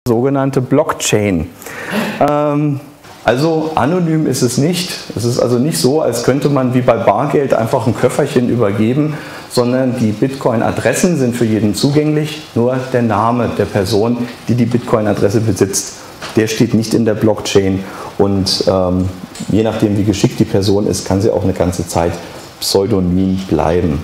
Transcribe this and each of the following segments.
sogenannte Blockchain. Also anonym ist es nicht. Es ist also nicht so, als könnte man wie bei Bargeld einfach ein Köfferchen übergeben, sondern die Bitcoin-Adressen sind für jeden zugänglich. Nur der Name der Person, die die Bitcoin-Adresse besitzt, der steht nicht in der Blockchain. Und je nachdem, wie geschickt die Person ist, kann sie auch eine ganze Zeit pseudonym bleiben.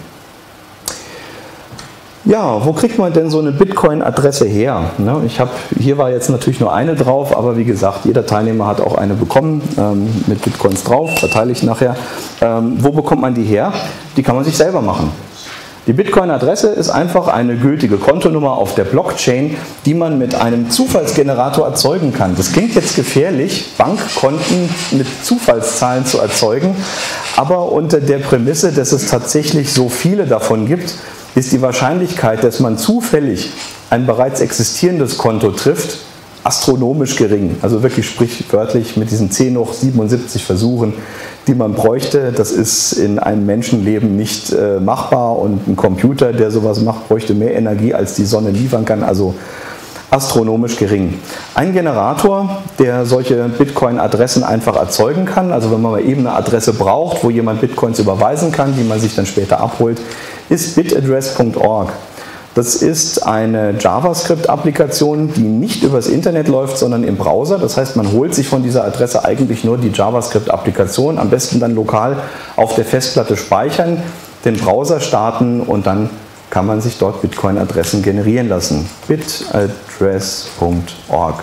Ja, wo kriegt man denn so eine Bitcoin-Adresse her? Hier war jetzt natürlich nur eine drauf, aber wie gesagt, jeder Teilnehmer hat auch eine bekommen mit Bitcoins drauf, verteile ich nachher. Wo bekommt man die her? Die kann man sich selber machen. Die Bitcoin-Adresse ist einfach eine gültige Kontonummer auf der Blockchain, die man mit einem Zufallsgenerator erzeugen kann. Das klingt jetzt gefährlich, Bankkonten mit Zufallszahlen zu erzeugen, aber unter der Prämisse, dass es tatsächlich so viele davon gibt, ist die Wahrscheinlichkeit, dass man zufällig ein bereits existierendes Konto trifft, astronomisch gering. Also wirklich sprichwörtlich mit diesen 10 hoch 77 Versuchen, die man bräuchte. Das ist in einem Menschenleben nicht machbar und ein Computer, der sowas macht, bräuchte mehr Energie, als die Sonne liefern kann. Also astronomisch gering. Ein Generator, der solche Bitcoin-Adressen einfach erzeugen kann, also wenn man mal eben eine Adresse braucht, wo jemand Bitcoins überweisen kann, die man sich dann später abholt, ist bitaddress.org. Das ist eine JavaScript-Applikation, die nicht übers Internet läuft, sondern im Browser. Das heißt, man holt sich von dieser Adresse eigentlich nur die JavaScript-Applikation, am besten dann lokal auf der Festplatte speichern, den Browser starten und dann kann man sich dort Bitcoin-Adressen generieren lassen. bitaddress.org.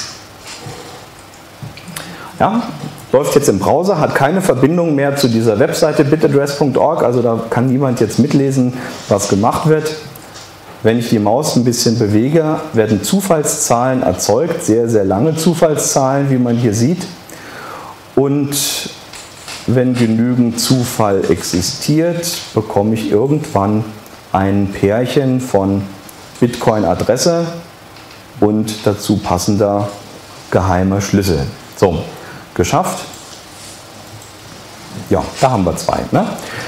Ja, läuft jetzt im Browser, hat keine Verbindung mehr zu dieser Webseite bitaddress.org, also da kann niemand jetzt mitlesen, was gemacht wird. Wenn ich die Maus ein bisschen bewege, werden Zufallszahlen erzeugt, sehr, sehr lange Zufallszahlen, wie man hier sieht. Und wenn genügend Zufall existiert, bekomme ich irgendwann ein Pärchen von Bitcoin-Adresse und dazu passender geheimer Schlüssel. So, geschafft. Ja, da haben wir zwei. Ne?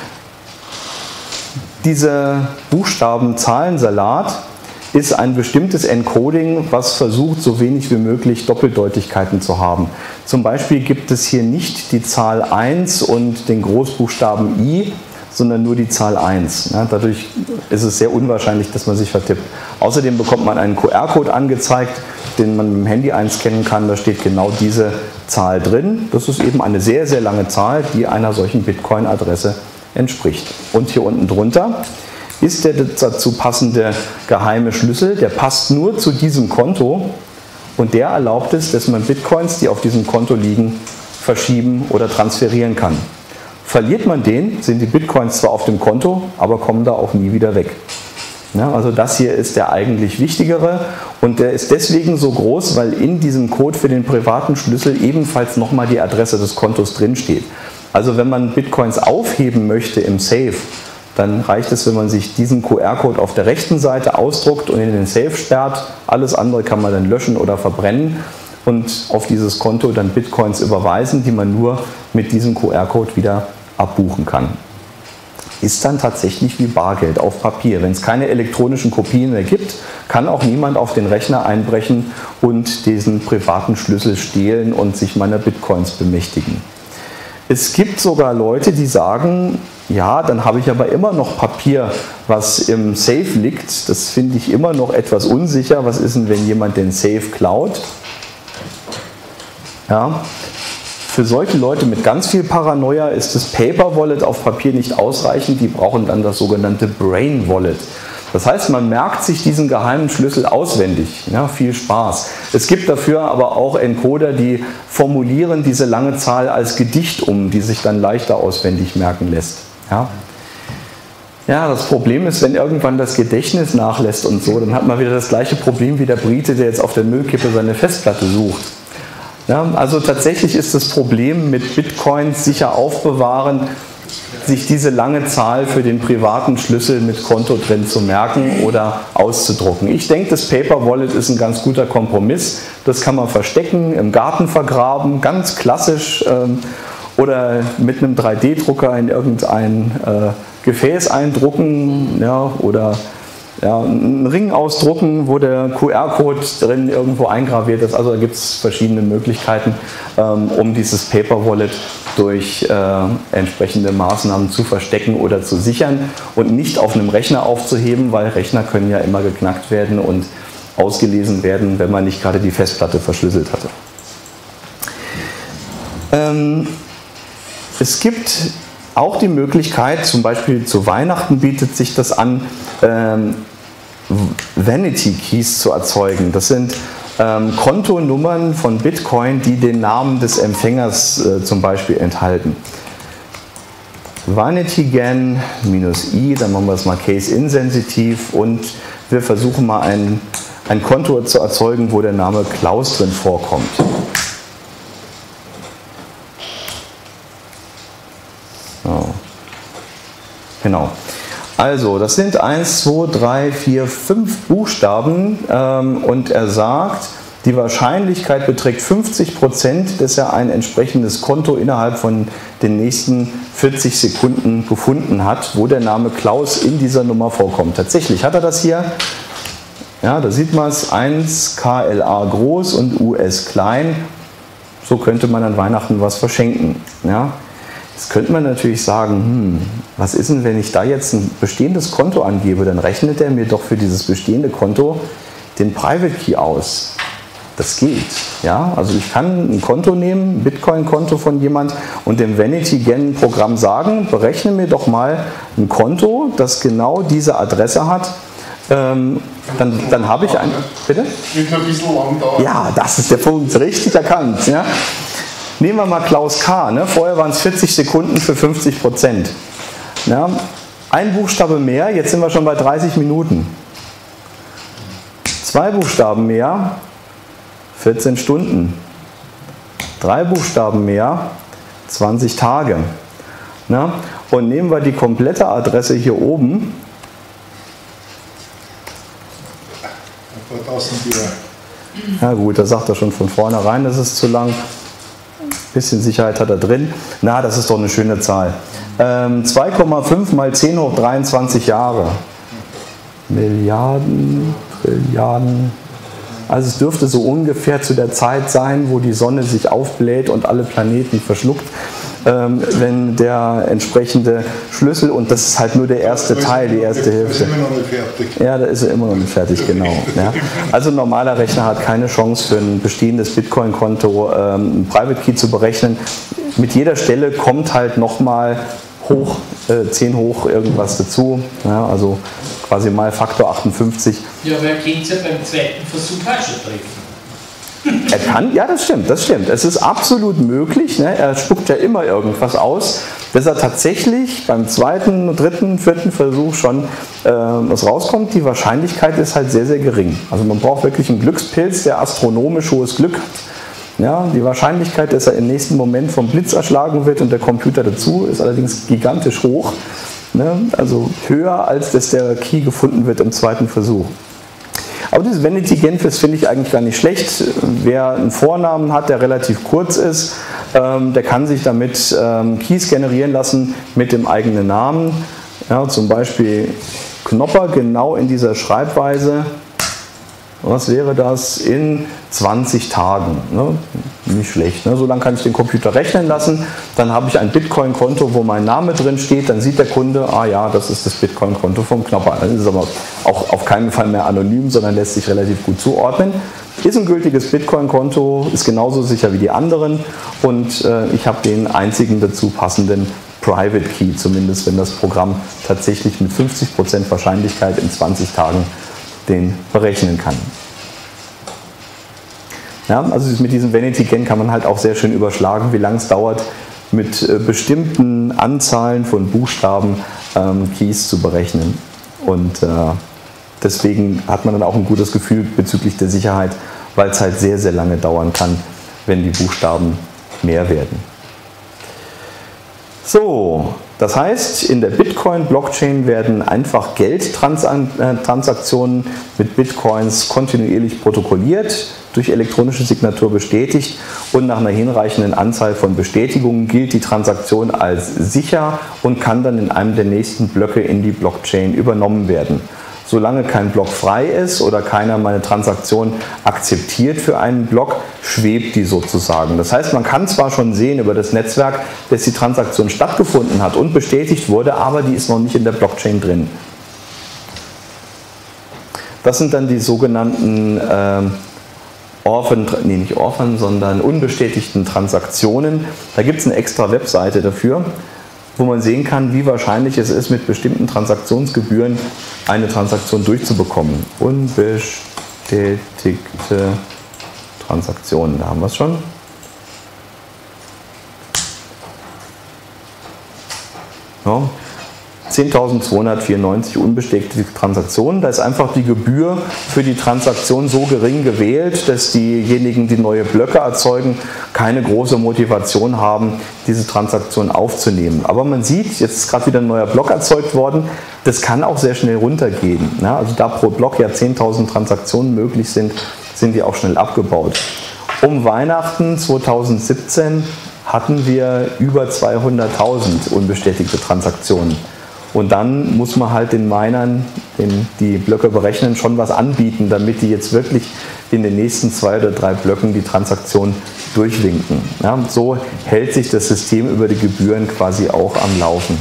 Dieser Buchstaben-Zahlensalat ist ein bestimmtes Encoding, was versucht, so wenig wie möglich Doppeldeutigkeiten zu haben. Zum Beispiel gibt es hier nicht die Zahl 1 und den Großbuchstaben I, sondern nur die Zahl 1. Ja, dadurch ist es sehr unwahrscheinlich, dass man sich vertippt. Außerdem bekommt man einen QR-Code angezeigt, den man mit dem Handy einscannen kann. Da steht genau diese Zahl drin. Das ist eben eine sehr, sehr lange Zahl, die einer solchen Bitcoin-Adresse entspricht. Und hier unten drunter ist der dazu passende geheime Schlüssel. Der passt nur zu diesem Konto und der erlaubt es, dass man Bitcoins, die auf diesem Konto liegen, verschieben oder transferieren kann. Verliert man den, sind die Bitcoins zwar auf dem Konto, aber kommen da auch nie wieder weg. Ja, also das hier ist der eigentlich wichtigere und der ist deswegen so groß, weil in diesem Code für den privaten Schlüssel ebenfalls nochmal die Adresse des Kontos drin steht. Also wenn man Bitcoins aufheben möchte im Safe, dann reicht es, wenn man sich diesen QR-Code auf der rechten Seite ausdruckt und in den Safe sperrt. Alles andere kann man dann löschen oder verbrennen und auf dieses Konto dann Bitcoins überweisen, die man nur mit diesem QR-Code wieder abbuchen kann. Ist dann tatsächlich wie Bargeld auf Papier. Wenn es keine elektronischen Kopien mehr gibt, kann auch niemand auf den Rechner einbrechen und diesen privaten Schlüssel stehlen und sich meiner Bitcoins bemächtigen. Es gibt sogar Leute, die sagen, ja, dann habe ich aber immer noch Papier, was im Safe liegt. Das finde ich immer noch etwas unsicher. Was ist denn, wenn jemand den Safe klaut? Ja. Für solche Leute mit ganz viel Paranoia ist das Paper Wallet auf Papier nicht ausreichend. Die brauchen dann das sogenannte Brain Wallet. Das heißt, man merkt sich diesen geheimen Schlüssel auswendig. Ja, viel Spaß. Es gibt dafür aber auch Encoder, die formulieren diese lange Zahl als Gedicht um, die sich dann leichter auswendig merken lässt. Ja. Ja, das Problem ist, wenn irgendwann das Gedächtnis nachlässt und so, dann hat man wieder das gleiche Problem wie der Brite, der jetzt auf der Müllkippe seine Festplatte sucht. Ja, also tatsächlich ist das Problem mit Bitcoins sicher aufbewahren, sich diese lange Zahl für den privaten Schlüssel mit Konto drin zu merken oder auszudrucken. Ich denke, das Paper Wallet ist ein ganz guter Kompromiss. Das kann man verstecken, im Garten vergraben, ganz klassisch, oder mit einem 3D-Drucker in irgendein Gefäß eindrucken, ja, oder Ja, einen Ring ausdrucken, wo der QR-Code drin irgendwo eingraviert ist. Also da gibt es verschiedene Möglichkeiten, um dieses Paper Wallet durch entsprechende Maßnahmen zu verstecken oder zu sichern und nicht auf einem Rechner aufzuheben, weil Rechner können ja immer geknackt werden und ausgelesen werden, wenn man nicht gerade die Festplatte verschlüsselt hatte. Es gibt auch die Möglichkeit, zum Beispiel zu Weihnachten bietet sich das an, Vanity Keys zu erzeugen. Das sind Kontonummern von Bitcoin, die den Namen des Empfängers zum Beispiel enthalten. VanityGen -i, dann machen wir das mal case-insensitiv und wir versuchen mal ein Konto zu erzeugen, wo der Name Klaus drin vorkommt. So. Genau. Also, das sind 1, 2, 3, 4, 5 Buchstaben und er sagt, die Wahrscheinlichkeit beträgt 50%, dass er ein entsprechendes Konto innerhalb von den nächsten 40 Sekunden gefunden hat, wo der Name Klaus in dieser Nummer vorkommt. Tatsächlich hat er das hier. Ja, da sieht man es, 1 KLA groß und US klein. So könnte man an Weihnachten was verschenken. Ja. Jetzt könnte man natürlich sagen, was ist denn, wenn ich da jetzt ein bestehendes Konto angebe, dann rechnet er mir doch für dieses bestehende Konto den Private Key aus. Das geht. Ja? Also ich kann ein Konto nehmen, ein Bitcoin-Konto von jemand und dem VanityGen-Programm sagen, berechne mir doch mal ein Konto, das genau diese Adresse hat. Dann habe ich ein... Bitte? Wird ein bisschen lang dauern. Ja, das ist der Punkt. Richtig erkannt. Ja? Nehmen wir mal Klaus K. Ne? Vorher waren es 40 Sekunden für 50%. Ja? Ein Buchstabe mehr, jetzt sind wir schon bei 30 Minuten. 2 Buchstaben mehr, 14 Stunden. 3 Buchstaben mehr, 20 Tage. Ja? Und nehmen wir die komplette Adresse hier oben. Ja gut, da sagt er schon von vornherein, das ist zu lang. Bisschen Sicherheit hat er drin. Na, das ist doch eine schöne Zahl. 2,5 mal 10 hoch 23 Jahre. Milliarden, Trilliarden. Also es dürfte so ungefähr zu der Zeit sein, wo die Sonne sich aufbläht und alle Planeten verschluckt, wenn der entsprechende Schlüssel, und das ist halt nur der erste Teil, die erste Hälfte. Da ist immer noch nicht fertig. Ja, da ist er immer noch nicht fertig, genau. Ja. Also ein normaler Rechner hat keine Chance für ein bestehendes Bitcoin-Konto einen Private Key zu berechnen. Mit jeder Stelle kommt halt nochmal hoch, 10 hoch irgendwas dazu, ja, also quasi mal Faktor 58. Ja, aber er könnte es ja beim zweiten Versuch auch schon treffen. Er kann, ja, das stimmt. Es ist absolut möglich, ne? Er spuckt ja immer irgendwas aus, dass er tatsächlich beim zweiten, dritten, vierten Versuch schon was rauskommt. Die Wahrscheinlichkeit ist halt sehr, sehr gering. Also man braucht wirklich einen Glückspilz, der astronomisch hohes Glück hat. Ja, die Wahrscheinlichkeit, dass er im nächsten Moment vom Blitz erschlagen wird und der Computer dazu, ist allerdings gigantisch hoch. Ne? Also höher, als dass der Key gefunden wird im zweiten Versuch. Aber dieses VanityGen finde ich eigentlich gar nicht schlecht. Wer einen Vornamen hat, der relativ kurz ist, der kann sich damit Keys generieren lassen mit dem eigenen Namen. Ja, zum Beispiel Knopper, genau in dieser Schreibweise. Was wäre das in 20 Tagen? Ne? Nicht schlecht. Ne? So lange kann ich den Computer rechnen lassen. Dann habe ich ein Bitcoin-Konto, wo mein Name drin steht. Dann sieht der Kunde, ah ja, das ist das Bitcoin-Konto vom Knopper. Das ist aber auch auf keinen Fall mehr anonym, sondern lässt sich relativ gut zuordnen. Ist ein gültiges Bitcoin-Konto, ist genauso sicher wie die anderen. Und ich habe den einzigen dazu passenden Private Key, zumindest wenn das Programm tatsächlich mit 50% Wahrscheinlichkeit in 20 Tagen den berechnen kann. Ja, also mit diesem VanityGen kann man halt auch sehr schön überschlagen, wie lange es dauert, mit bestimmten Anzahlen von Buchstaben Keys zu berechnen. Und deswegen hat man dann auch ein gutes Gefühl bezüglich der Sicherheit, weil es halt sehr, sehr lange dauern kann, wenn die Buchstaben mehr werden. So, das heißt, in der Bitcoin-Blockchain werden einfach Geldtransaktionen mit Bitcoins kontinuierlich protokolliert, durch elektronische Signatur bestätigt und nach einer hinreichenden Anzahl von Bestätigungen gilt die Transaktion als sicher und kann dann in einem der nächsten Blöcke in die Blockchain übernommen werden. Solange kein Block frei ist oder keiner meine Transaktion akzeptiert für einen Block, schwebt die sozusagen. Das heißt, man kann zwar schon sehen über das Netzwerk, dass die Transaktion stattgefunden hat und bestätigt wurde, aber die ist noch nicht in der Blockchain drin. Das sind dann die sogenannten unbestätigten Transaktionen. Da gibt es eine extra Webseite dafür, wo man sehen kann, wie wahrscheinlich es ist, mit bestimmten Transaktionsgebühren eine Transaktion durchzubekommen. Unbestätigte Transaktionen, da haben wir es schon. Ja. 10.294 unbestätigte Transaktionen. Da ist einfach die Gebühr für die Transaktion so gering gewählt, dass diejenigen, die neue Blöcke erzeugen, keine große Motivation haben, diese Transaktion aufzunehmen. Aber man sieht, jetzt ist gerade wieder ein neuer Block erzeugt worden, das kann auch sehr schnell runtergehen. Ja, also da pro Block ja 10.000 Transaktionen möglich sind, sind die auch schnell abgebaut. Um Weihnachten 2017 hatten wir über 200.000 unbestätigte Transaktionen. Und dann muss man halt den Minern, die Blöcke berechnen, schon was anbieten, damit die jetzt wirklich in den nächsten 2 oder 3 Blöcken die Transaktion durchwinken. Ja, so hält sich das System über die Gebühren quasi auch am Laufen.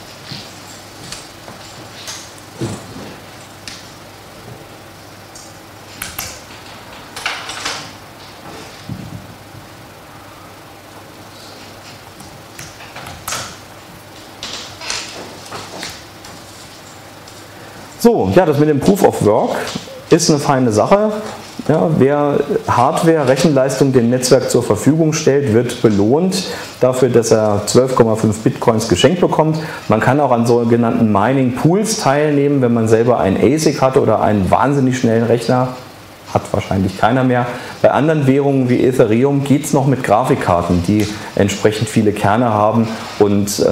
So, ja, das mit dem Proof of Work ist eine feine Sache. Ja, wer Hardware, Rechenleistung dem Netzwerk zur Verfügung stellt, wird belohnt dafür, dass er 12,5 Bitcoins geschenkt bekommt. Man kann auch an sogenannten Mining Pools teilnehmen, wenn man selber einen ASIC hatte oder einen wahnsinnig schnellen Rechner. Hat wahrscheinlich keiner mehr. Bei anderen Währungen wie Ethereum geht es noch mit Grafikkarten, die entsprechend viele Kerne haben und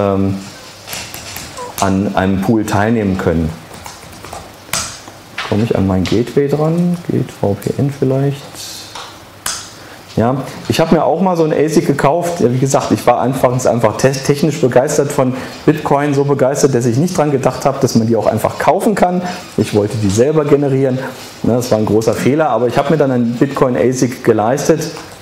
an einem Pool teilnehmen können. Komme ich an mein Gateway dran? Geht VPN vielleicht? Ja, ich habe mir auch mal so ein ASIC gekauft. Ja, wie gesagt, ich war anfangs einfach technisch begeistert von Bitcoin, so begeistert, dass ich nicht dran gedacht habe, dass man die auch einfach kaufen kann. Ich wollte die selber generieren. Das war ein großer Fehler, aber ich habe mir dann ein Bitcoin ASIC geleistet.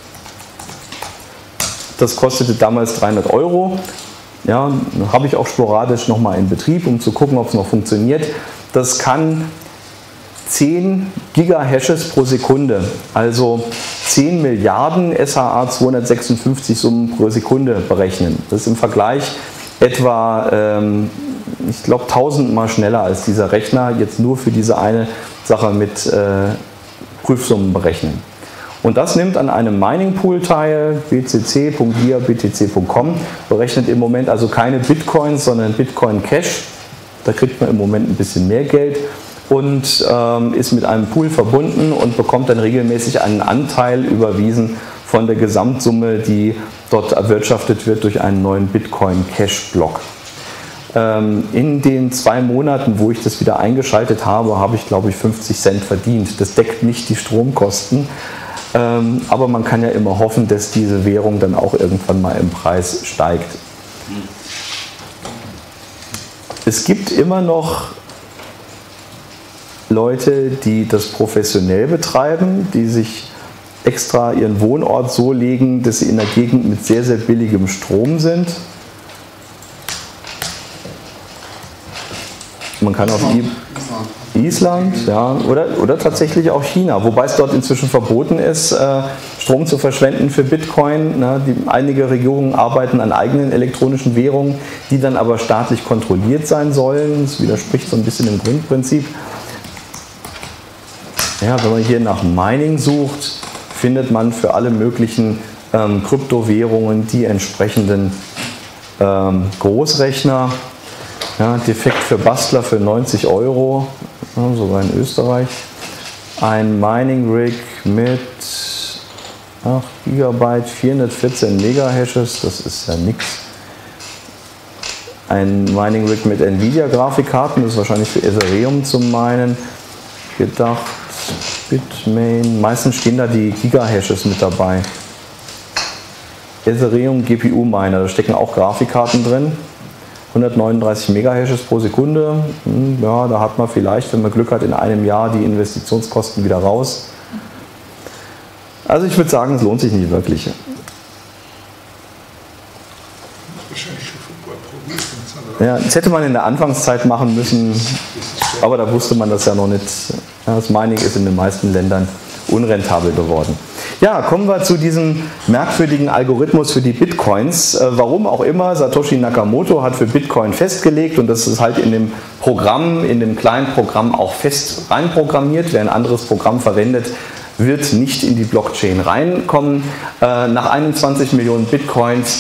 Das kostete damals 300 €. Ja, habe ich auch sporadisch nochmal in Betrieb, um zu gucken, ob es noch funktioniert. Das kann 10 Gigahashes pro Sekunde, also 10 Milliarden SHA 256 Summen pro Sekunde berechnen. Das ist im Vergleich etwa, ich glaube, 1000-mal schneller als dieser Rechner, jetzt nur für diese eine Sache mit Prüfsummen berechnen. Und das nimmt an einem Mining Pool teil, bcc.hier, btc.com, berechnet im Moment also keine Bitcoins, sondern Bitcoin Cash. Da kriegt man im Moment ein bisschen mehr Geld. Und ist mit einem Pool verbunden und bekommt dann regelmäßig einen Anteil überwiesen von der Gesamtsumme, die dort erwirtschaftet wird durch einen neuen Bitcoin Cash Block. In den 2 Monaten, wo ich das wieder eingeschaltet habe, habe ich, glaube ich, 50 Cent verdient. Das deckt nicht die Stromkosten, aber man kann ja immer hoffen, dass diese Währung dann auch irgendwann mal im Preis steigt. Es gibt immer noch Leute, die das professionell betreiben, die sich extra ihren Wohnort so legen, dass sie in der Gegend mit sehr, sehr billigem Strom sind. Man kann auf Island, ja, oder tatsächlich auch China, wobei es dort inzwischen verboten ist, Strom zu verschwenden für Bitcoin. Einige Regierungen arbeiten an eigenen elektronischen Währungen, die dann aber staatlich kontrolliert sein sollen. Das widerspricht so ein bisschen dem Grundprinzip. Ja, wenn man hier nach Mining sucht, findet man für alle möglichen Kryptowährungen die entsprechenden Großrechner. Ja, defekt für Bastler für 90 €, ja, sogar in Österreich. Ein Mining Rig mit 8 GB, 414 Megahashes, das ist ja nichts. Ein Mining Rig mit Nvidia Grafikkarten, das ist wahrscheinlich für Ethereum zum Minen gedacht. Bitmain, meistens stehen da die Gigahashes mit dabei. Ethereum GPU Miner, da stecken auch Grafikkarten drin. 139 Megahashes pro Sekunde, ja, da hat man vielleicht, wenn man Glück hat, in einem Jahr die Investitionskosten wieder raus. Also ich würde sagen, es lohnt sich nicht wirklich. Ja, das hätte man in der Anfangszeit machen müssen, aber da wusste man das ja noch nicht. Das Mining ist in den meisten Ländern unrentabel geworden. Ja, kommen wir zu diesem merkwürdigen Algorithmus für die Bitcoins. Warum auch immer, Satoshi Nakamoto hat für Bitcoin festgelegt, und das ist halt in dem Programm, in dem kleinen Programm auch fest reinprogrammiert. Wer ein anderes Programm verwendet, wird nicht in die Blockchain reinkommen. Nach 21 Millionen Bitcoins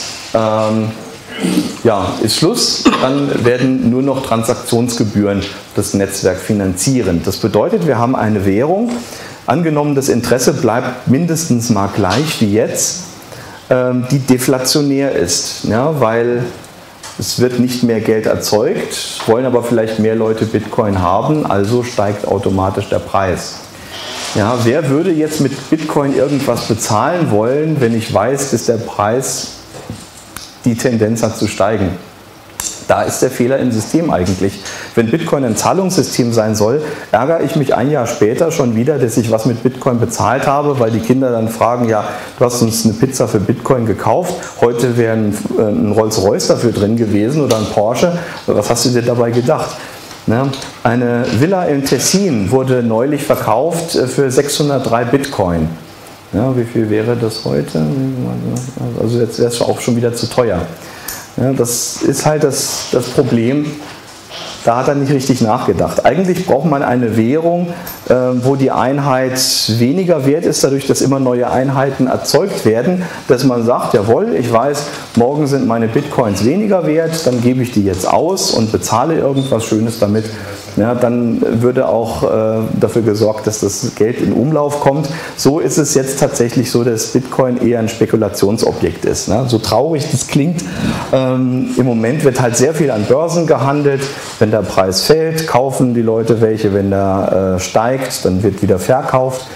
ja, ist Schluss, dann werden nur noch Transaktionsgebühren das Netzwerk finanzieren. Das bedeutet, wir haben eine Währung, angenommen das Interesse bleibt mindestens mal gleich wie jetzt, die deflationär ist, ja, weil es wird nicht mehr Geld erzeugt, wollen aber vielleicht mehr Leute Bitcoin haben, also steigt automatisch der Preis. Ja, wer würde jetzt mit Bitcoin irgendwas bezahlen wollen, wenn ich weiß, dass der Preis die Tendenz hat zu steigen? Da ist der Fehler im System eigentlich. Wenn Bitcoin ein Zahlungssystem sein soll, ärgere ich mich ein Jahr später schon wieder, dass ich was mit Bitcoin bezahlt habe, weil die Kinder dann fragen, ja, du hast uns eine Pizza für Bitcoin gekauft, heute wäre ein Rolls-Royce dafür drin gewesen oder ein Porsche, was hast du dir dabei gedacht? Ne? Eine Villa im Tessin wurde neulich verkauft für 603 Bitcoin. Ja, wie viel wäre das heute? Also jetzt wäre es auch schon wieder zu teuer. Ja, das ist halt das Problem, da hat er nicht richtig nachgedacht. Eigentlich braucht man eine Währung, wo die Einheit weniger wert ist, dadurch, dass immer neue Einheiten erzeugt werden, dass man sagt, jawohl, ich weiß, morgen sind meine Bitcoins weniger wert, dann gebe ich die jetzt aus und bezahle irgendwas Schönes damit. Ja, dann würde auch dafür gesorgt, dass das Geld in Umlauf kommt. So ist es jetzt tatsächlich so, dass Bitcoin eher ein Spekulationsobjekt ist. Ne? So traurig das klingt, im Moment wird halt sehr viel an Börsen gehandelt. Wenn der Preis fällt, kaufen die Leute welche. Wenn der steigt, dann wird wieder verkauft.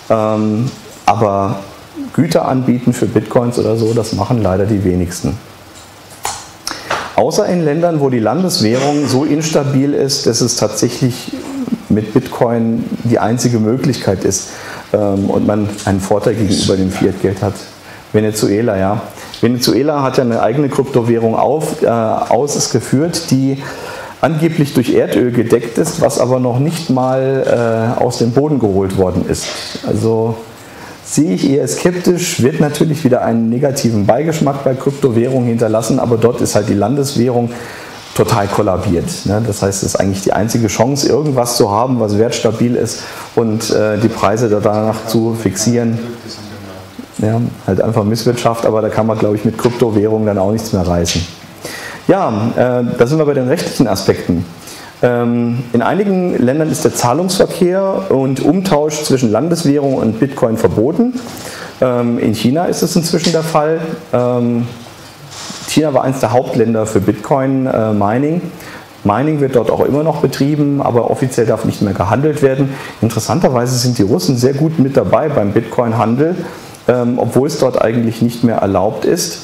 Aber Güter anbieten für Bitcoins oder so, das machen leider die wenigsten. Außer in Ländern, wo die Landeswährung so instabil ist, dass es tatsächlich mit Bitcoin die einzige Möglichkeit ist und man einen Vorteil gegenüber dem Fiat-Geld hat. Venezuela, ja. Venezuela hat ja eine eigene Kryptowährung ausgeführt, die angeblich durch Erdöl gedeckt ist, was aber noch nicht mal aus dem Boden geholt worden ist. Also sehe ich eher skeptisch, wird natürlich wieder einen negativen Beigeschmack bei Kryptowährungen hinterlassen, aber dort ist halt die Landeswährung total kollabiert. Ne? Das heißt, es ist eigentlich die einzige Chance, irgendwas zu haben, was wertstabil ist und die Preise danach zu fixieren. Ja, halt einfach Misswirtschaft, aber da kann man, glaube ich, mit Kryptowährungen dann auch nichts mehr reißen. Ja, da sind wir bei den rechtlichen Aspekten. In einigen Ländern ist der Zahlungsverkehr und Umtausch zwischen Landeswährung und Bitcoin verboten. In China ist es inzwischen der Fall. China war eines der Hauptländer für Bitcoin-Mining. Mining wird dort auch immer noch betrieben, aber offiziell darf nicht mehr gehandelt werden. Interessanterweise sind die Russen sehr gut mit dabei beim Bitcoin-Handel, obwohl es dort eigentlich nicht mehr erlaubt ist.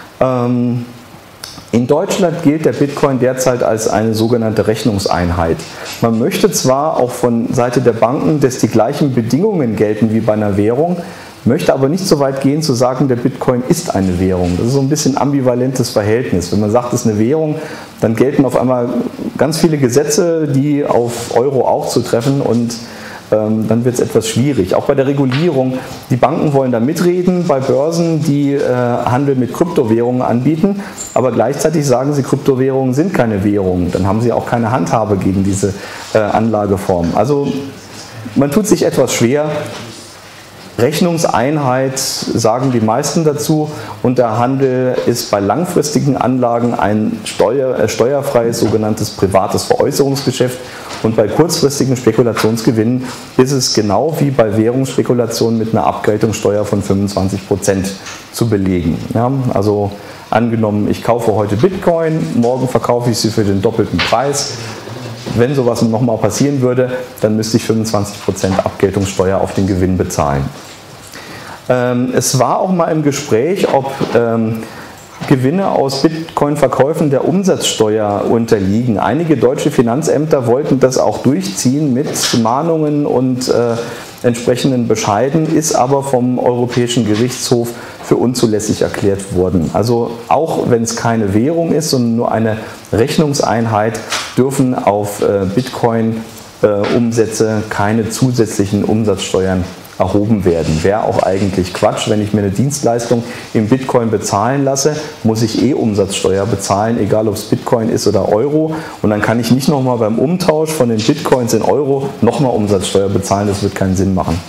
In Deutschland gilt der Bitcoin derzeit als eine sogenannte Rechnungseinheit. Man möchte zwar auch von Seite der Banken, dass die gleichen Bedingungen gelten wie bei einer Währung, möchte aber nicht so weit gehen zu sagen, der Bitcoin ist eine Währung. Das ist so ein bisschen ein ambivalentes Verhältnis. Wenn man sagt, es ist eine Währung, dann gelten auf einmal ganz viele Gesetze, die auf Euro auch zu treffen, und dann wird es etwas schwierig. Auch bei der Regulierung. Die Banken wollen da mitreden bei Börsen, die Handel mit Kryptowährungen anbieten, aber gleichzeitig sagen sie, Kryptowährungen sind keine Währungen. Dann haben sie auch keine Handhabe gegen diese Anlageform. Also man tut sich etwas schwer. Rechnungseinheit sagen die meisten dazu, und der Handel ist bei langfristigen Anlagen ein steuerfreies sogenanntes privates Veräußerungsgeschäft, und bei kurzfristigen Spekulationsgewinnen ist es genau wie bei Währungsspekulationen mit einer Abgeltungssteuer von 25% zu belegen. Ja, also angenommen, ich kaufe heute Bitcoin, morgen verkaufe ich sie für den doppelten Preis. Wenn sowas nochmal passieren würde, dann müsste ich 25% Abgeltungssteuer auf den Gewinn bezahlen. Es war auch mal im Gespräch, ob Gewinne aus Bitcoin-Verkäufen der Umsatzsteuer unterliegen. Einige deutsche Finanzämter wollten das auch durchziehen mit Mahnungen und entsprechenden Bescheiden, ist aber vom Europäischen Gerichtshof für unzulässig erklärt worden. Also auch wenn es keine Währung ist, sondern nur eine Rechnungseinheit, dürfen auf Bitcoin-Umsätze keine zusätzlichen Umsatzsteuern erhoben werden. Wäre auch eigentlich Quatsch. Wenn ich mir eine Dienstleistung in Bitcoin bezahlen lasse, muss ich Umsatzsteuer bezahlen, egal ob es Bitcoin ist oder Euro. Und dann kann ich nicht nochmal beim Umtausch von den Bitcoins in Euro nochmal Umsatzsteuer bezahlen. Das wird keinen Sinn machen.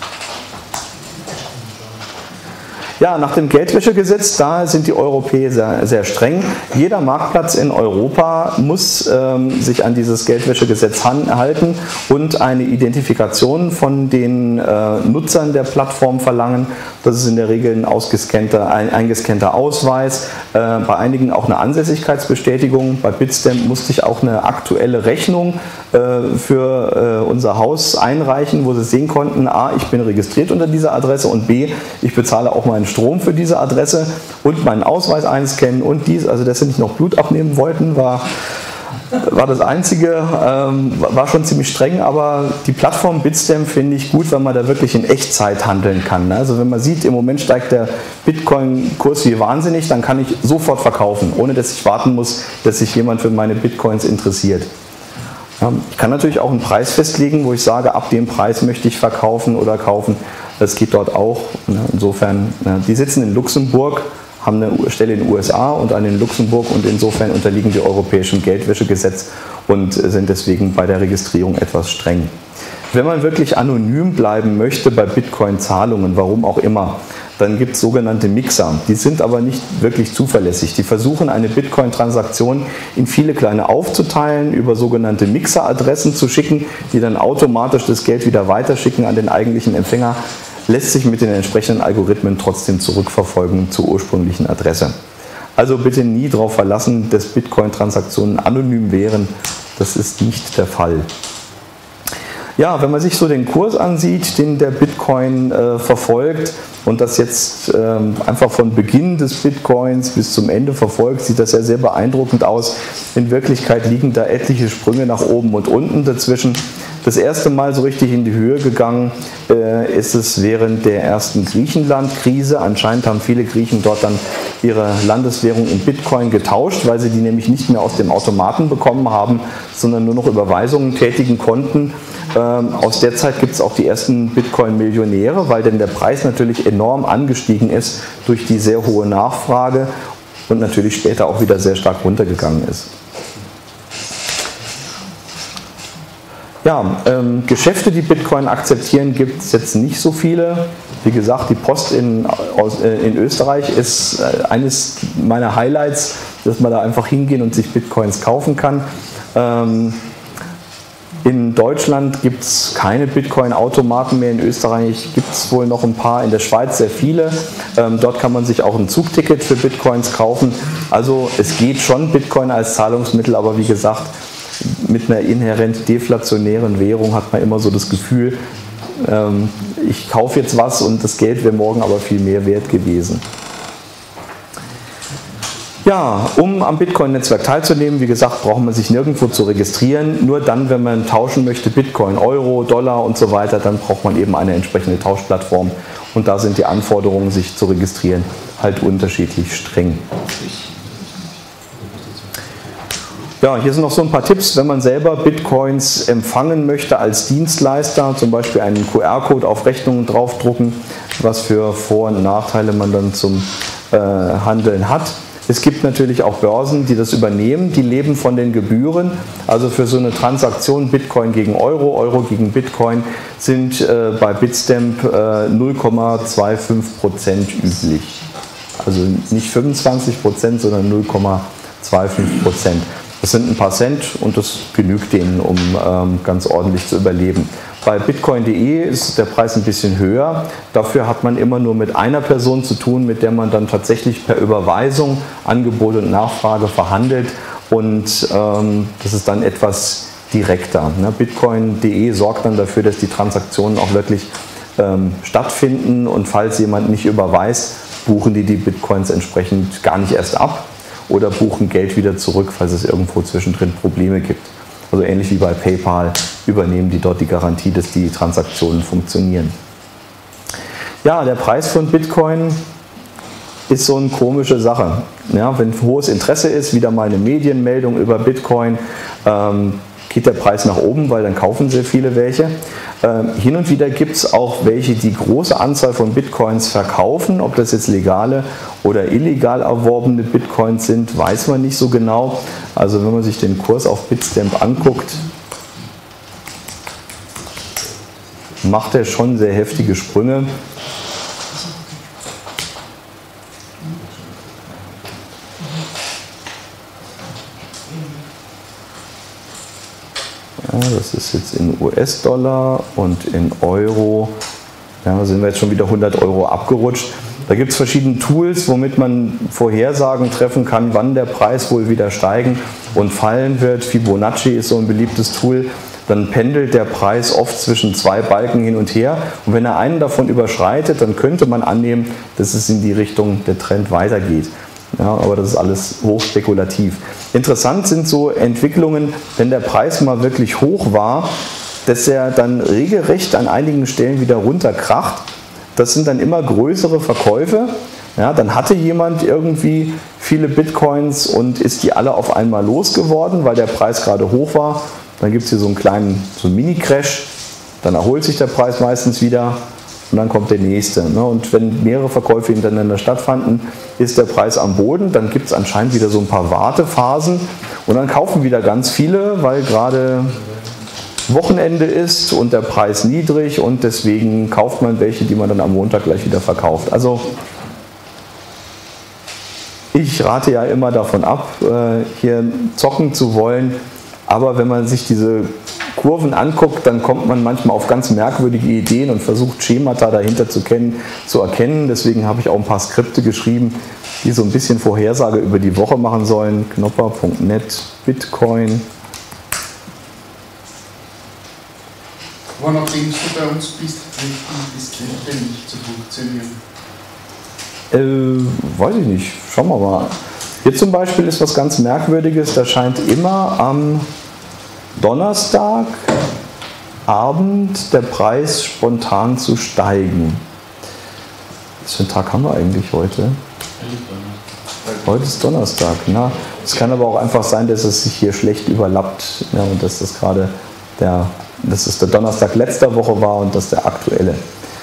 Ja, nach dem Geldwäschegesetz, da sind die Europäer sehr, sehr streng. Jeder Marktplatz in Europa muss sich an dieses Geldwäschegesetz halten und eine Identifikation von den Nutzern der Plattform verlangen. Das ist in der Regel ein eingescannter Ausweis, bei einigen auch eine Ansässigkeitsbestätigung. Bei Bitstamp musste ich auch eine aktuelle Rechnung für unser Haus einreichen, wo sie sehen konnten, a, ich bin registriert unter dieser Adresse und b, ich bezahle auch meinen Strom für diese Adresse und meinen Ausweis einscannen und dies, also dass sie nicht noch Blut abnehmen wollten, war das Einzige, war schon ziemlich streng, aber die Plattform Bitstamp finde ich gut, weil man da wirklich in Echtzeit handeln kann. Also wenn man sieht, im Moment steigt der Bitcoin-Kurs wie wahnsinnig, dann kann ich sofort verkaufen, ohne dass ich warten muss, dass sich jemand für meine Bitcoins interessiert. Ich kann natürlich auch einen Preis festlegen, wo ich sage, ab dem Preis möchte ich verkaufen oder kaufen. Das geht dort auch. Insofern, die sitzen in Luxemburg, haben eine Stelle in den USA und eine in Luxemburg und insofern unterliegen die europäischen Geldwäschegesetz und sind deswegen bei der Registrierung etwas streng. Wenn man wirklich anonym bleiben möchte bei Bitcoin-Zahlungen, warum auch immer, dann gibt es sogenannte Mixer. Die sind aber nicht wirklich zuverlässig. Die versuchen, eine Bitcoin-Transaktion in viele kleine aufzuteilen, über sogenannte Mixer-Adressen zu schicken, die dann automatisch das Geld wieder weiterschicken an den eigentlichen Empfänger. Lässt sich mit den entsprechenden Algorithmen trotzdem zurückverfolgen zur ursprünglichen Adresse. Also bitte nie darauf verlassen, dass Bitcoin-Transaktionen anonym wären. Das ist nicht der Fall. Ja, wenn man sich so den Kurs ansieht, den der Bitcoin verfolgt und das jetzt einfach von Beginn des Bitcoins bis zum Ende verfolgt, sieht das ja sehr beeindruckend aus. In Wirklichkeit liegen da etliche Sprünge nach oben und unten dazwischen. Das erste Mal so richtig in die Höhe gegangen ist es während der ersten Griechenland-Krise. Anscheinend haben viele Griechen dort dann ihre Landeswährung in Bitcoin getauscht, weil sie die nämlich nicht mehr aus dem Automaten bekommen haben, sondern nur noch Überweisungen tätigen konnten. Aus der Zeit gibt es auch die ersten Bitcoin-Millionäre, weil denn der Preis natürlich enorm angestiegen ist durch die sehr hohe Nachfrage und natürlich später auch wieder sehr stark runtergegangen ist. Ja, Geschäfte, die Bitcoin akzeptieren, gibt es jetzt nicht so viele. Wie gesagt, die Post in Österreich ist eines meiner Highlights, dass man da einfach hingehen und sich Bitcoins kaufen kann. In Deutschland gibt es keine Bitcoin-Automaten mehr, in Österreich gibt es wohl noch ein paar, in der Schweiz sehr viele. Dort kann man sich auch ein Zugticket für Bitcoins kaufen. Also es geht schon Bitcoin als Zahlungsmittel, aber wie gesagt, mit einer inhärent deflationären Währung hat man immer so das Gefühl, ich kaufe jetzt was und das Geld wäre morgen aber viel mehr wert gewesen. Ja, um am Bitcoin-Netzwerk teilzunehmen, wie gesagt, braucht man sich nirgendwo zu registrieren. Nur dann, wenn man tauschen möchte, Bitcoin, Euro, Dollar und so weiter, dann braucht man eben eine entsprechende Tauschplattform. Und da sind die Anforderungen, sich zu registrieren, halt unterschiedlich streng. Ja, hier sind noch so ein paar Tipps, wenn man selber Bitcoins empfangen möchte als Dienstleister, zum Beispiel einen QR-Code auf Rechnungen draufdrucken, was für Vor- und Nachteile man dann zum Handeln hat. Es gibt natürlich auch Börsen, die das übernehmen, die leben von den Gebühren. Also für so eine Transaktion Bitcoin gegen Euro, Euro gegen Bitcoin sind bei Bitstamp 0,25% üblich. Also nicht 25%, sondern 0,25%. Das sind ein paar Cent und das genügt denen, um ganz ordentlich zu überleben. Bei Bitcoin.de ist der Preis ein bisschen höher. Dafür hat man immer nur mit einer Person zu tun, mit der man dann tatsächlich per Überweisung Angebot und Nachfrage verhandelt. Und das ist dann etwas direkter. Bitcoin.de sorgt dann dafür, dass die Transaktionen auch wirklich stattfinden. Und falls jemand nicht überweist, buchen die Bitcoins entsprechend gar nicht erst ab. oder buchen Geld wieder zurück, falls es irgendwo zwischendrin Probleme gibt. Also ähnlich wie bei PayPal übernehmen die dort die Garantie, dass die Transaktionen funktionieren. Ja, der Preis von Bitcoin ist so eine komische Sache. Ja, wenn hohes Interesse ist, wieder mal eine Medienmeldung über Bitcoin, geht der Preis nach oben, weil dann kaufen sehr viele welche. Hin und wieder gibt es auch welche, die große Anzahl von Bitcoins verkaufen. Ob das jetzt legale oder illegal erworbene Bitcoins sind, weiß man nicht so genau. Also wenn man sich den Kurs auf Bitstamp anguckt, macht er schon sehr heftige Sprünge. Ja, das ist jetzt in US-Dollar und in Euro. Ja, sind wir jetzt schon wieder 100 € abgerutscht. Da gibt es verschiedene Tools, womit man Vorhersagen treffen kann, wann der Preis wohl wieder steigen und fallen wird. Fibonacci ist so ein beliebtes Tool. Dann pendelt der Preis oft zwischen zwei Balken hin und her. Und wenn er einen davon überschreitet, dann könnte man annehmen, dass es in die Richtung der Trend weitergeht. Ja, aber das ist alles hochspekulativ. Interessant sind so Entwicklungen, wenn der Preis mal wirklich hoch war, dass er dann regelrecht an einigen Stellen wieder runterkracht. Das sind dann immer größere Verkäufe. Ja, dann hatte jemand irgendwie viele Bitcoins und ist die alle auf einmal losgeworden, weil der Preis gerade hoch war. Dann gibt es hier so einen kleinen Mini-Crash, dann erholt sich der Preis meistens wieder und dann kommt der nächste. Und wenn mehrere Verkäufe hintereinander stattfanden, ist der Preis am Boden, dann gibt es anscheinend wieder so ein paar Wartephasen und dann kaufen wieder ganz viele, weil gerade Wochenende ist und der Preis niedrig und deswegen kauft man welche, die man dann am Montag gleich wieder verkauft. Also ich rate ja immer davon ab, hier zocken zu wollen, aber wenn man sich diese Kurven anguckt, dann kommt man manchmal auf ganz merkwürdige Ideen und versucht Schemata dahinter zu erkennen. Deswegen habe ich auch ein paar Skripte geschrieben, die so ein bisschen Vorhersage über die Woche machen sollen. Knopper.net, Bitcoin. Aber nachdem du bei uns bist, ist das nicht zu funktionieren? Weiß ich nicht. Schauen wir mal. Hier zum Beispiel ist was ganz Merkwürdiges. Da scheint immer am Donnerstagabend der Preis spontan zu steigen. Was für einen Tag haben wir eigentlich heute? Heute ist Donnerstag. Es kann aber auch einfach sein, dass es sich hier schlecht überlappt, ja, und dass das gerade der Donnerstag letzter Woche war und das der aktuelle.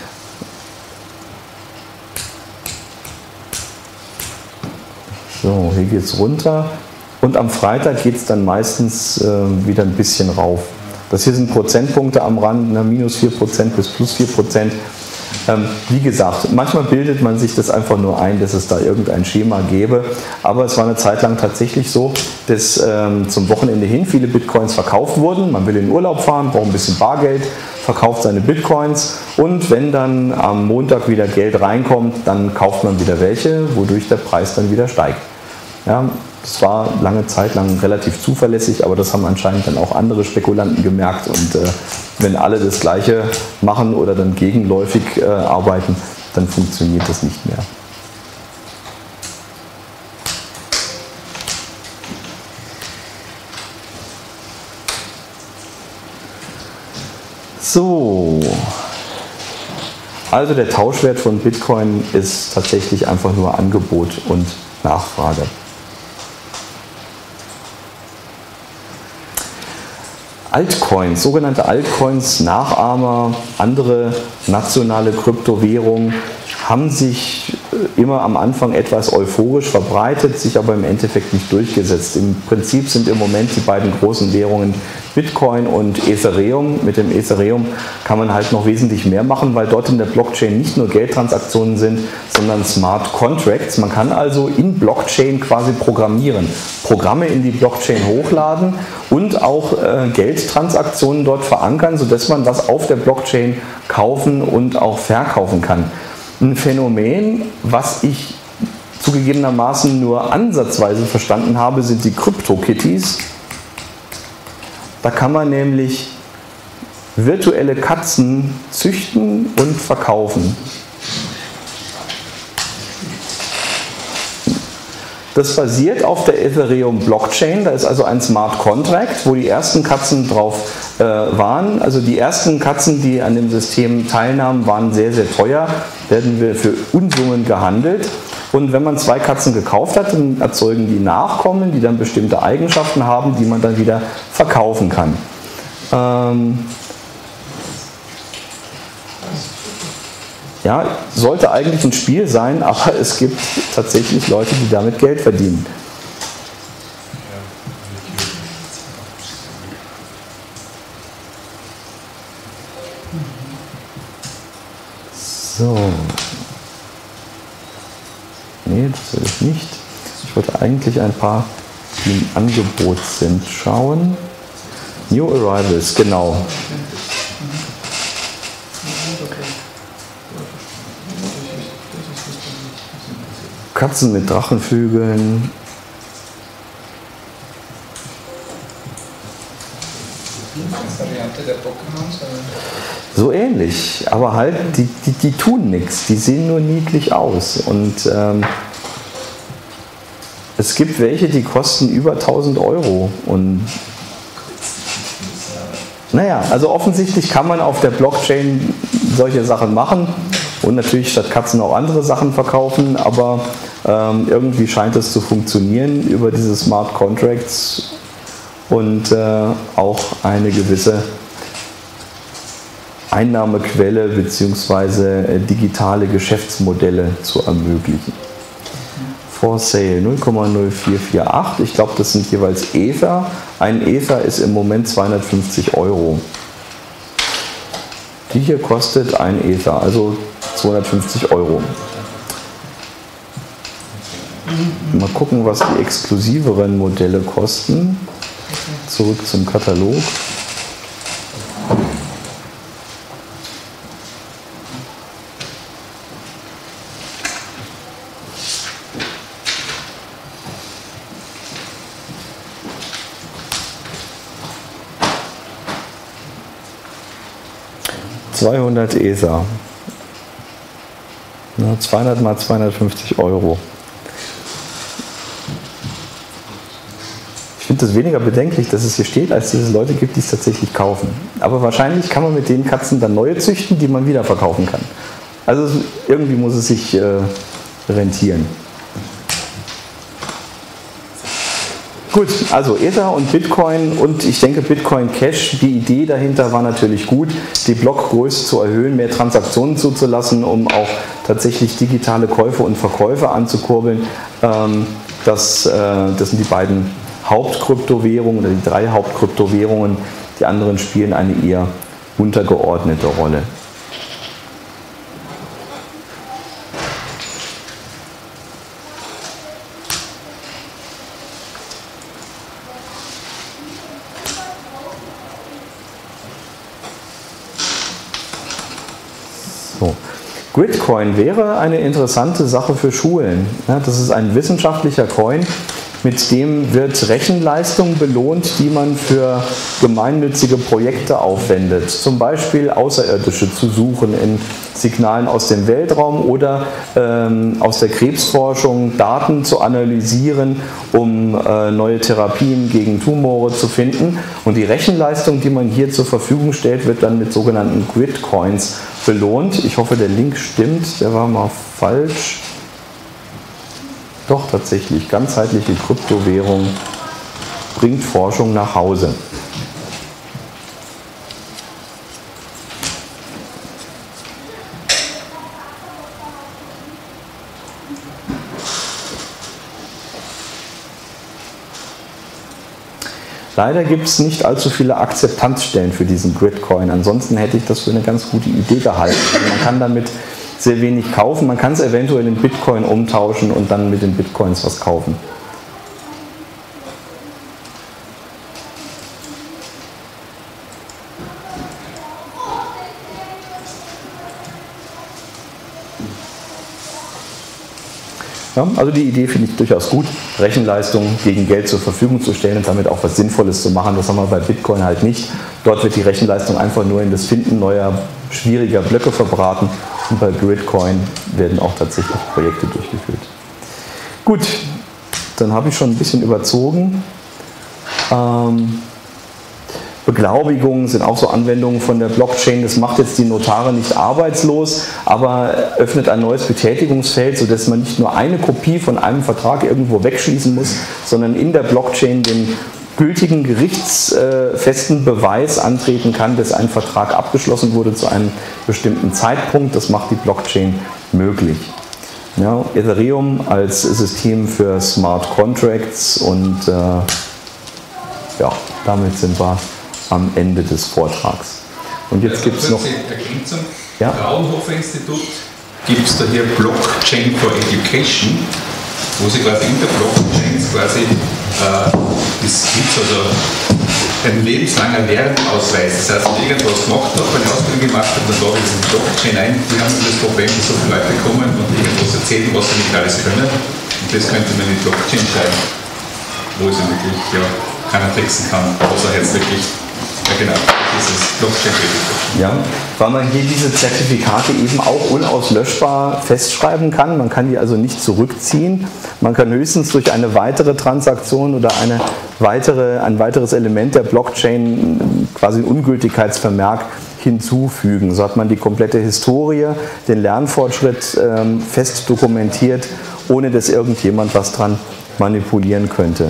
So, hier geht es runter und am Freitag geht es dann meistens wieder ein bisschen rauf. Das hier sind Prozentpunkte am Rand, minus 4% bis plus 4%. Wie gesagt, manchmal bildet man sich das einfach nur ein, dass es da irgendein Schema gäbe, aber es war eine Zeit lang tatsächlich so, dass zum Wochenende hin viele Bitcoins verkauft wurden. Man will in den Urlaub fahren, braucht ein bisschen Bargeld, verkauft seine Bitcoins und wenn dann am Montag wieder Geld reinkommt, dann kauft man wieder welche, wodurch der Preis dann wieder steigt. Ja, das war lange Zeit lang relativ zuverlässig, aber das haben anscheinend dann auch andere Spekulanten gemerkt und wenn alle das Gleiche machen oder dann gegenläufig arbeiten, dann funktioniert das nicht mehr. So, also der Tauschwert von Bitcoin ist tatsächlich einfach nur Angebot und Nachfrage. Altcoins, sogenannte Altcoins, Nachahmer, andere nationale Kryptowährungen haben sich immer am Anfang etwas euphorisch verbreitet, sich aber im Endeffekt nicht durchgesetzt. Im Prinzip sind im Moment die beiden großen Währungen Bitcoin und Ethereum. Mit dem Ethereum kann man halt noch wesentlich mehr machen, weil dort in der Blockchain nicht nur Geldtransaktionen sind, sondern Smart Contracts. Man kann also in Blockchain quasi programmieren, Programme in die Blockchain hochladen und auch Geldtransaktionen dort verankern, sodass man was auf der Blockchain kaufen und auch verkaufen kann. Ein Phänomen, was ich zugegebenermaßen nur ansatzweise verstanden habe, sind die CryptoKitties. Da kann man nämlich virtuelle Katzen züchten und verkaufen. Das basiert auf der Ethereum Blockchain. Da ist also ein Smart Contract, wo die ersten Katzen drauf waren. Also die ersten Katzen, die an dem System teilnahmen, waren sehr, sehr teuer. Werden wir für Unsummen gehandelt. Und wenn man 2 Katzen gekauft hat, dann erzeugen die Nachkommen, die dann bestimmte Eigenschaften haben, die man dann wieder verkaufen kann. Ja, sollte eigentlich ein Spiel sein, aber es gibt tatsächlich Leute, die damit Geld verdienen. So. Nee, das will ich nicht. Ich wollte eigentlich ein paar, die im Angebot sind, schauen. New Arrivals, genau. Katzen mit Drachenflügeln. So ähnlich, aber halt, die tun nichts, die sehen nur niedlich aus. Und es gibt welche, die kosten über 1000 Euro. Und naja, also offensichtlich kann man auf der Blockchain solche Sachen machen und natürlich statt Katzen auch andere Sachen verkaufen, aber irgendwie scheint es zu funktionieren über diese Smart Contracts und auch eine gewisse Einnahmequelle bzw. digitale Geschäftsmodelle zu ermöglichen. For Sale 0,0448, ich glaube, das sind jeweils Ether. Ein Ether ist im Moment 250 Euro. Die hier kostet ein Ether, also 250 Euro. Mal gucken, was die exklusiveren Modelle kosten. Zurück zum Katalog. $200 Ether. 200 mal 250 Euro. Ich finde es weniger bedenklich, dass es hier steht, als dass es Leute gibt, die es tatsächlich kaufen. Aber wahrscheinlich kann man mit den Katzen dann neue züchten, die man wieder verkaufen kann. Also irgendwie muss es sich rentieren. Gut, also Ether und Bitcoin und ich denke Bitcoin Cash, die Idee dahinter war natürlich gut, die Blockgröße zu erhöhen, mehr Transaktionen zuzulassen, um auch tatsächlich digitale Käufe und Verkäufe anzukurbeln. Das sind die beiden Hauptkryptowährungen oder die 3 Hauptkryptowährungen, die anderen spielen eine eher untergeordnete Rolle. So. Gridcoin wäre eine interessante Sache für Schulen. Ja, das ist ein wissenschaftlicher Coin, mit dem wird Rechenleistung belohnt, die man für gemeinnützige Projekte aufwendet. Zum Beispiel Außerirdische zu suchen in Signalen aus dem Weltraum oder aus der Krebsforschung Daten zu analysieren, um neue Therapien gegen Tumore zu finden. Und die Rechenleistung, die man hier zur Verfügung stellt, wird dann mit sogenannten Gridcoins belohnt. Ich hoffe, der Link stimmt, der war mal falsch. Doch, tatsächlich, ganzheitliche Kryptowährung bringt Forschung nach Hause. Leider gibt es nicht allzu viele Akzeptanzstellen für diesen Gridcoin. Ansonsten hätte ich das für eine ganz gute Idee gehalten. Man kann damit sehr wenig kaufen. Man kann es eventuell in Bitcoin umtauschen und dann mit den Bitcoins was kaufen. Ja, also die Idee finde ich durchaus gut, Rechenleistung gegen Geld zur Verfügung zu stellen und damit auch was Sinnvolles zu machen. Das haben wir bei Bitcoin halt nicht. Dort wird die Rechenleistung einfach nur in das Finden neuer, schwieriger Blöcke verbraten. Und bei Gridcoin werden auch tatsächlich Projekte durchgeführt. Gut, dann habe ich schon ein bisschen überzogen. Beglaubigungen sind auch so Anwendungen von der Blockchain. Das macht jetzt die Notare nicht arbeitslos, aber öffnet ein neues Betätigungsfeld, sodass man nicht nur eine Kopie von einem Vertrag irgendwo wegschließen muss, sondern in der Blockchain den gültigen gerichtsfesten Beweis antreten kann, dass ein Vertrag abgeschlossen wurde zu einem bestimmten Zeitpunkt. Das macht die Blockchain möglich. Ja, Ethereum als System für Smart Contracts und ja, damit sind wir am Ende des Vortrags. Und jetzt gibt es noch... Ergänzung. Ja? Fraunhofer Institut gibt es da hier Blockchain for Education, wo sie quasi in der Blockchain quasi das gibt also ein lebenslanger Lernausweis. Das heißt, wenn irgendwas gemacht hat, eine Ausbildung gemacht hat, dann lade ich in die Blockchain ein. Die haben das Problem, dass so viele Leute kommen und irgendwas erzählen, was sie nicht alles können. Und das könnte man in die Blockchain schreiben, wo sie wirklich keiner tricksen kann, außer jetzt wirklich, ja genau, dieses Blockchain. Ja, weil man hier diese Zertifikate eben auch unauslöschbar festschreiben kann. Man kann die also nicht zurückziehen. Man kann höchstens durch eine weitere Transaktion oder ein weiteres Element der Blockchain quasi einen Ungültigkeitsvermerk hinzufügen. So hat man die komplette Historie, den Lernfortschritt fest dokumentiert, ohne dass irgendjemand was dran manipulieren könnte.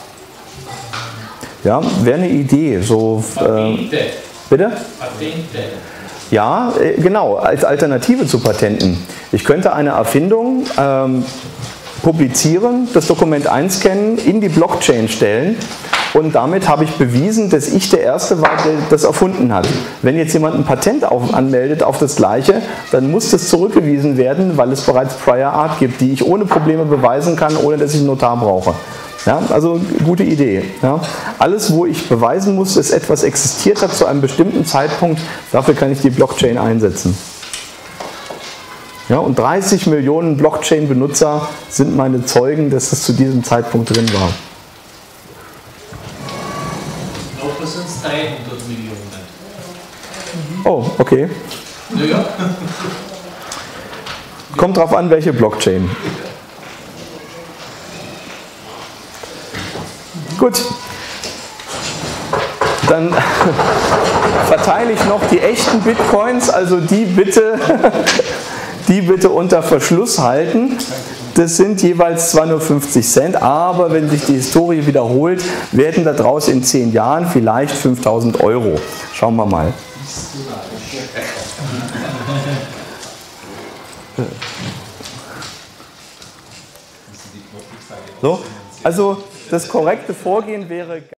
Ja, wäre eine Idee. So, Patente. Bitte? Patente. Ja, genau, als Alternative zu Patenten. Ich könnte eine Erfindung publizieren, das Dokument einscannen, in die Blockchain stellen und damit habe ich bewiesen, dass ich der Erste war, der das erfunden hat. Wenn jetzt jemand ein Patent anmeldet auf das Gleiche, dann muss das zurückgewiesen werden, weil es bereits Prior Art gibt, die ich ohne Probleme beweisen kann, ohne dass ich einen Notar brauche. Ja, also gute Idee. Ja. Alles, wo ich beweisen muss, dass etwas existiert hat zu einem bestimmten Zeitpunkt, dafür kann ich die Blockchain einsetzen. Ja, und 30 Millionen Blockchain-Benutzer sind meine Zeugen, dass das zu diesem Zeitpunkt drin war. Noch sind es 300 Millionen. Oh, okay. Naja. Kommt drauf an, welche Blockchain. Gut, dann verteile ich noch die echten Bitcoins, also die bitte unter Verschluss halten. Das sind jeweils zwar nur 50 Cent, aber wenn sich die Historie wiederholt, werden da draus in 10 Jahren vielleicht 5.000 Euro. Schauen wir mal. So, also das korrekte Vorgehen wäre...